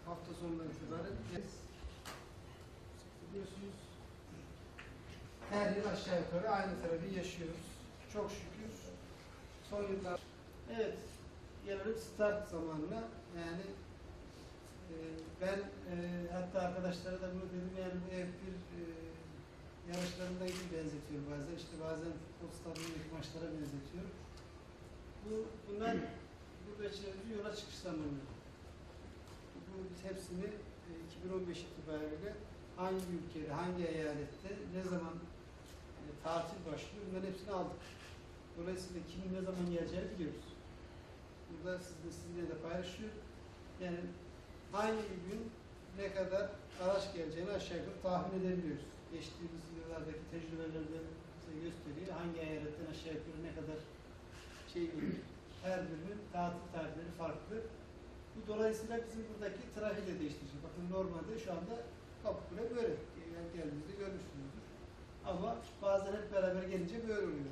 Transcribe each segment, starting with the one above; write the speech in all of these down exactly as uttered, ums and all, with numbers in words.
hafta sonundan itibaren biliyorsunuz her yıl aşağı yukarı aynı tarafı yaşıyoruz. Çok şükür son yıllar. Evet, gelelim start zamanına. Yani e, ben e, hatta arkadaşlara da bunu dedim, yani bu F bir e, yarışlarında gibi benzetiyorum bazen. İşte bazen futbol stadındaki maçlara benzetiyorum. Bu, bunlar bu beşinci yola çıkış zamanı. Bu biz hepsini e, iki bin on beş itibariyle hangi ülkede, hangi eyalette, ne zaman e, tatil başlıyor, bunların hepsini aldık. Dolayısıyla kimin ne zaman geleceğini biliyoruz. Burada sizinle, sizinle de paylaşıyorum. Yani hangi gün ne kadar araç geleceğini aşağı yukarı tahmin edebiliyoruz. Geçtiğimiz yıllardaki tecrübelerden bize gösteriyor. Hangi eyaletten aşağı yukarı ne kadar şey geliyor. Her birinin tatil tarihleri farklı. Bu dolayısıyla bizim buradaki trafiği de değiştirecek. Bakın normalde şu anda Kapıkule böyle. Yani geldiğinizde görmüşsünüzdür. Ama bazen hep beraber gelince böyle oluyor.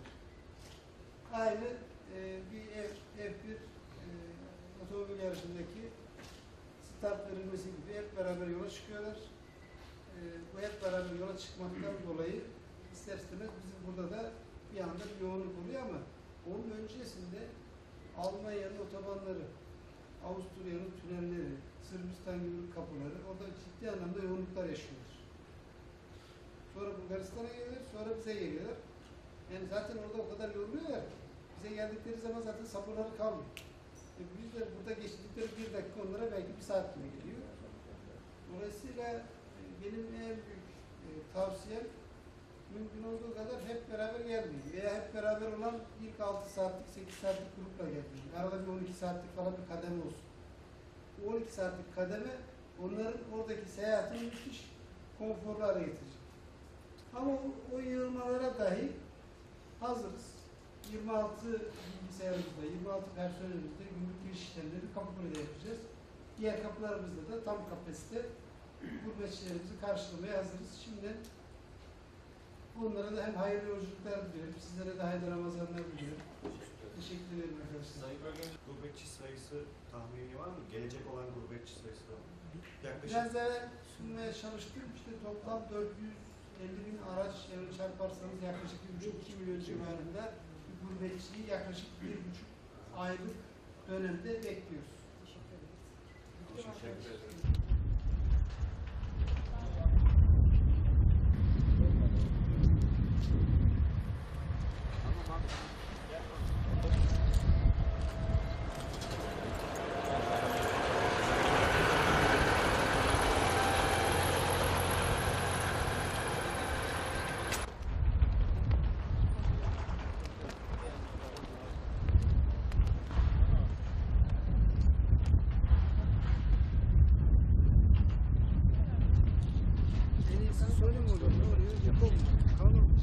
Aynı e, bir F bir e, otomobil yarışındaki start verilmesi gibi hep beraber yola çıkıyorlar. E, bu hep beraber yola çıkmaktan dolayı ister istemez bizim burada da bir anda bir yoğunluk oluyor, ama onun öncesinde Almanya'nın otobanları, Avusturya'nın tünelleri, Sırbistan gümrük kapıları, orada ciddi anlamda yoğunluklar yaşıyorlar. Sonra Bulgaristan'a geliyorlar, sonra bize geliyorlar. Yani zaten orada o kadar yoruluyorlar ki, bize geldikleri zaman zaten sabırları kalmıyor. E biz de burada geçtikleri bir dakika onlara belki bir saat gibi geliyor. Dolayısıyla e, benim en büyük e, tavsiyem, mümkün olduğu kadar hep beraber gelmeyin. Veya hep beraber olan ilk altı saatlik, sekiz saatlik grupla gelmeyin. Arada bir on iki saatlik falan bir kademe olsun. Bu on iki saatlik kademe onların oradaki seyahatini müthiş konforlu hale getirecek. Ama o, o yığılmalara dahi hazırız. yirmi altı bilgisayarımızda, yirmi altı personelimizde günlük giriş işlemleri Kapıkule'de yapacağız. Diğer kapılarımızda da tam kapasite gurbetçilerimizi karşılamaya hazırız. Şimdi bunlara da hem hayırlı yolculuklar diliyorum, sizlere de hayırlı Ramazanlar diliyorum. Teşekkür ederim arkadaşlar. Sayın Bölge'nin gurbetçi sayısı tahmini var mı? Gelecek olan gurbetçi sayısı var mı? Yaklaşık... Biraz evvel sunmaya çalıştım. İşte toplam dört yüz elli bin araç yani çarparsanız yaklaşık bir buçuk iki milyon civarında bir gurbetçiyi yaklaşık bir buçuk aylık dönemde bekliyoruz. Teşekkür ederiz. Teşekkür ederim. En iyisi söyleyeyim olur. Ne oluyor? Yapalım. Tamam.